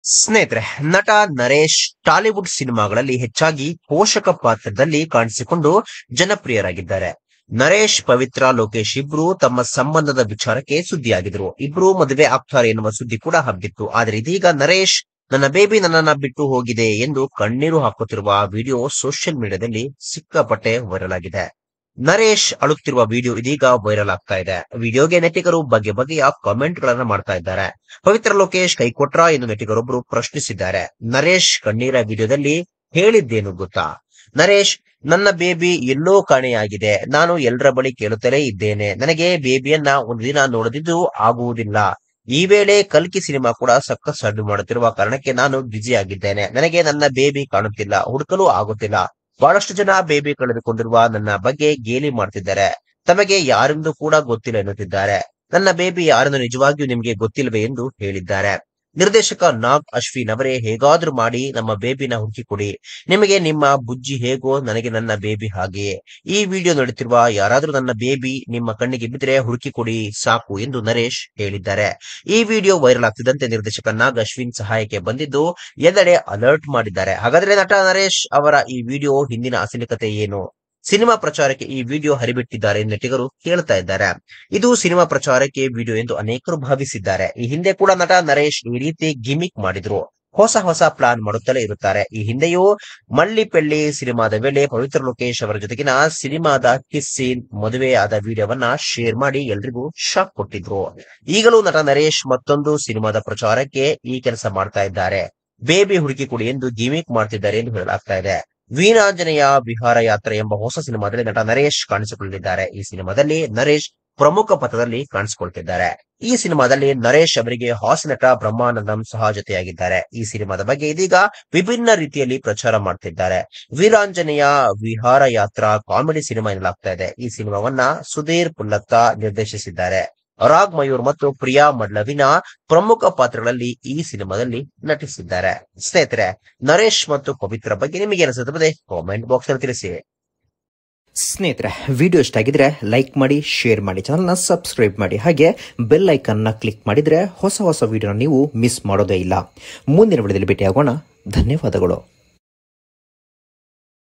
ಸ್ನೇಹಿತರೆ, ನಟ ನರೇಶ್ ಟಾಲಿವುಡ್ ಸಿನಿಮಾಗಳಲ್ಲಿ ಹೆಚ್ಚಾಗಿ ಪೋಷಕ ಪಾತ್ರದಲ್ಲಿ ಕಾಣಿಸಿಕೊಂಡು ಜನಪ್ರಿಯರಾಗಿದ್ದಾರೆ. ನರೇಶ್, ಪವಿತ್ರ ಲೋಕೇಶ್ ಇಬ್ರು ತಮ್ಮ ಸಂಬಂಧದ ವಿಚಾರಕ್ಕೆ ಸುದ್ದಿಯಾಗಿದ್ರು. ಇಬ್ರು ಮದುವೆ ಆಗ್ತಾರೆ ಎನ್ನುವ ಸುದ್ದಿ ಕೂಡ ಹಬ್ಬಿತ್ತು. ಆದರೆ ಇದೀಗ ನರೇಶ್ ನನ್ನ ಬೇಬಿ ನನ್ನನ್ನ ಬಿಟ್ಟು ಹೋಗಿದೆ ಎಂದು ಕಣ್ಣೀರು ಹಾಕುತ್ತಿರುವ ವಿಡಿಯೋ ಸೋಷಿಯಲ್ ಮೀಡಿಯಾದಲ್ಲಿ ಸಿಕ್ಕಾಪಟ್ಟೆ ವೈರಲ್ ಆಗಿದೆ. ನರೇಶ್ ಅಳುತ್ತಿರುವ ವಿಡಿಯೋ ಇದೀಗ ವೈರಲ್ ಆಗ್ತಾ ಇದೆ. ವಿಡಿಯೋಗೆ ನೆಟ್ಟಿಗರು ಬಗೆ ಬಗೆಯ ಕಾಮೆಂಟ್ ಗಳನ್ನ ಮಾಡ್ತಾ ಇದ್ದಾರೆ. ಪವಿತ್ರ ಲೋಕೇಶ್ ಕೈ ಕೊಟ್ರಾ ಎಂದು ನೆಟ್ಟಿಗರೊಬ್ಬರು ಪ್ರಶ್ನಿಸಿದ್ದಾರೆ. ನರೇಶ್ ಕಣ್ಣೀರ ವಿಡಿಯೋದಲ್ಲಿ ಹೇಳಿದ್ದೇನು ಗೊತ್ತಾ? ನರೇಶ್, ನನ್ನ ಬೇಬಿ ಎಲ್ಲೋ ಕಾಣೆಯಾಗಿದೆ. ನಾನು ಎಲ್ಲರ ಬಳಿ ಕೇಳುತ್ತಲೇ ಇದ್ದೇನೆ. ನನಗೆ ಬೇಬಿಯನ್ನ ಒಂದು ದಿನ ನೋಡದಿದ್ದು ಆಗುವುದಿಲ್ಲ. ಈ ವೇಳೆ ಕಲ್ಕಿ ಸಿನಿಮಾ ಕೂಡ ಸಖತ್ ಸಡ್ಡು ಮಾಡುತ್ತಿರುವ ಕಾರಣಕ್ಕೆ ನಾನು ಬ್ಯುಸಿ ಆಗಿದ್ದೇನೆ. ನನಗೆ ನನ್ನ ಬೇಬಿ ಕಾಣುತ್ತಿಲ್ಲ, ಹುಡುಕಲು ಆಗುತ್ತಿಲ್ಲ. ಬಹಳಷ್ಟು ಜನ ಬೇಬಿ ಕಳೆದುಕೊಂಡಿರುವ ನನ್ನ ಬಗ್ಗೆ ಗೇಲಿ ಮಾಡ್ತಿದ್ದಾರೆ. ತಮಗೆ ಯಾರೆಂದು ಕೂಡ ಗೊತ್ತಿಲ್ಲ ಎನ್ನುತ್ತಿದ್ದಾರೆ. ನನ್ನ ಬೇಬಿ ಯಾರೆಂದು ನಿಜವಾಗಿಯೂ ನಿಮಗೆ ಗೊತ್ತಿಲ್ಲವೇ ಎಂದು ಹೇಳಿದ್ದಾರೆ. ನಿರ್ದೇಶಕ ನಾಗ್ ಅಶ್ವಿನ್ ಅವರೇ, ಹೇಗಾದ್ರೂ ಮಾಡಿ ನಮ್ಮ ಬೇಬಿನ ಹುಡುಕಿಕೊಡಿ. ನಿಮಗೆ ನಿಮ್ಮ ಬುಜ್ಜಿ ಹೇಗೋ, ನನಗೆ ನನ್ನ ಬೇಬಿ ಹಾಗೆಯೇ. ಈ ವಿಡಿಯೋ ನೋಡುತ್ತಿರುವ ಯಾರಾದ್ರೂ ನನ್ನ ಬೇಬಿ ನಿಮ್ಮ ಕಣ್ಣಿಗೆ ಬಿದ್ದರೆ ಹುಡುಕಿಕೊಡಿ ಸಾಕು ಎಂದು ನರೇಶ್ ಹೇಳಿದ್ದಾರೆ. ಈ ವಿಡಿಯೋ ವೈರಲ್ ಆಗ್ತಿದ್ದಂತೆ ನಿರ್ದೇಶಕ ನಾಗ್ ಅಶ್ವಿನ್ ಸಹಾಯಕ್ಕೆ ಬಂದಿದ್ದು ಎಲ್ಲೆಡೆ ಅಲರ್ಟ್ ಮಾಡಿದ್ದಾರೆ. ಹಾಗಾದ್ರೆ ನಟ ನರೇಶ್ ಅವರ ಈ ವಿಡಿಯೋ ಹಿಂದಿನ ಅಸಲಿ ಕತೆ ಏನು? ಸಿನಿಮಾ ಪ್ರಚಾರಕ್ಕೆ ಈ ವಿಡಿಯೋ ಹರಿಬಿಟ್ಟಿದ್ದಾರೆ ಎಂದು ನೆಟ್ಟಿಗರು ಕೇಳ್ತಾ ಇದ್ದಾರೆ. ಇದು ಸಿನಿಮಾ ಪ್ರಚಾರಕ್ಕೆ ವಿಡಿಯೋ ಎಂದು ಅನೇಕರು ಭಾವಿಸಿದ್ದಾರೆ. ಈ ಹಿಂದೆ ಕೂಡ ನಟ ನರೇಶ್ ಈ ರೀತಿ ಗಿಮಿಕ್ ಮಾಡಿದ್ರು. ಹೊಸ ಪ್ಲಾನ್ ಮಾಡುತ್ತಲೇ ಇರುತ್ತಾರೆ. ಈ ಹಿಂದೆಯೂ ಮಳ್ಳಿ ಪೆಳ್ಳಿ ಸಿನಿಮಾದ ವೇಳೆ ಪವಿತ್ರ ಲೋಕೇಶ್ ಅವರ ಜೊತೆಗಿನ ಸಿನಿಮಾದ ಕಿಸ್ ಸೀನ್, ಮದುವೆಯಾದ ವಿಡಿಯೋವನ್ನ ಶೇರ್ ಮಾಡಿ ಎಲ್ರಿಗೂ ಶಾಕ್ ಕೊಟ್ಟಿದ್ರು. ಈಗಲೂ ನಟ ನರೇಶ್ ಮತ್ತೊಂದು ಸಿನಿಮಾದ ಪ್ರಚಾರಕ್ಕೆ ಈ ಕೆಲಸ ಮಾಡ್ತಾ ಇದ್ದಾರೆ. ಬೇಬಿ ಹುಡುಕಿ ಕೊಡಿ ಎಂದು ಗಿಮಿಕ್ ಮಾಡ್ತಿದ್ದಾರೆ ಎಂದು ಹೇಳಲಾಗ್ತಾ ಇದೆ. ವೀರಾಂಜನೇಯ ವಿಹಾರ ಯಾತ್ರೆ ಎಂಬ ಹೊಸ ಸಿನಿಮಾದಲ್ಲಿ ನಟ ನರೇಶ್ ಕಾಣಿಸಿಕೊಳ್ಳಲಿದ್ದಾರೆ. ಈ ಸಿನಿಮಾದಲ್ಲಿ ನರೇಶ್ ಪ್ರಮುಖ ಪಾತ್ರದಲ್ಲಿ ಕಾಣಿಸಿಕೊಳ್ತಿದ್ದಾರೆ. ಈ ಸಿನಿಮಾದಲ್ಲಿ ನರೇಶ್ ಅವರಿಗೆ ಹಾಸ್ಯ ನಟ ಬ್ರಹ್ಮಾನಂದಂ ಸಹ ಜೊತೆಯಾಗಿದ್ದಾರೆ. ಈ ಸಿನಿಮಾದ ಬಗ್ಗೆ ಇದೀಗ ವಿಭಿನ್ನ ರೀತಿಯಲ್ಲಿ ಪ್ರಚಾರ ಮಾಡ್ತಿದ್ದಾರೆ. ವೀರಾಂಜನೇಯ ವಿಹಾರ ಯಾತ್ರಾ ಕಾಮಿಡಿ ಸಿನಿಮಾ ಎನ್ನಲಾಗ್ತಾ ಇದೆ. ಈ ಸಿನಿಮಾವನ್ನ ಸುಧೀರ್ ಪುಲ್ಲತ್ತ ನಿರ್ದೇಶಿಸಿದ್ದಾರೆ. ರಾಗ್ ಮಯೂರ್ ಮತ್ತು ಪ್ರಿಯಾ ಮಡ್ಲವಿನ ಪ್ರಮುಖ ಪಾತ್ರಗಳಲ್ಲಿ ಈ ಸಿನಿಮಾದಲ್ಲಿ ನಟಿಸಿದ್ದಾರೆ. ಸ್ನೇಹಿತರೆ, ನರೇಶ್ ಮತ್ತು ಪವಿತ್ರ ಬಗ್ಗೆ ನಿಮಗೆ ಅನಿಸುತ್ತದೆ ಕಾಮೆಂಟ್ ಬಾಕ್ಸ್ ನಲ್ಲಿ ತಿಳಿಸಿ. ಸ್ನೇಹಿತರೆ, ವಿಡಿಯೋ ಇಷ್ಟ ಆಗಿದ್ರೆ ಲೈಕ್ ಮಾಡಿ, ಶೇರ್ ಮಾಡಿ, ಚಾನಲ್ನ ಸಬ್ಸ್ಕ್ರೈಬ್ ಮಾಡಿ, ಹಾಗೆ ಬೆಲ್ ಐಕನ್ ನ ಕ್ಲಿಕ್ ಮಾಡಿದ್ರೆ ಹೊಸ ವಿಡಿಯೋನ ನೀವು ಮಿಸ್ ಮಾಡೋದೇ ಇಲ್ಲ. ಮುಂದಿನ ವಿಡಿಯೋದಲ್ಲಿ ಭೇಟಿಯಾಗೋಣ. ಧನ್ಯವಾದಗಳು.